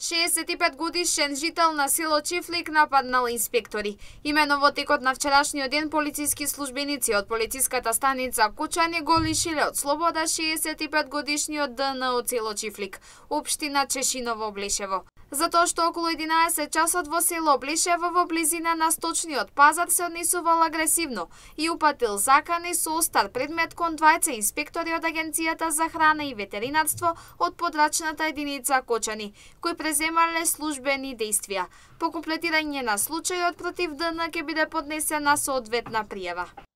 65 годишен жител на село Чифлик нападнал инспектори. Имено во текот на вчерашниот ден полициски службеници од полициската станица Кучани го лишиле од слобода 65 годишниот ДН од село Чифлик, општина Чешиново, Блешево. Затоа што околу 11 часот во село Блешево во близина на сточниот пазар се однесувал агресивно и упатил закани со остар предмет кон двајца инспектори од Агенцијата за храна и ветеринарство од подрачната единица Кочани, кои преземале службени действија. По комплетирање на случајот против ДН ќе биде поднесена соодветна пријава.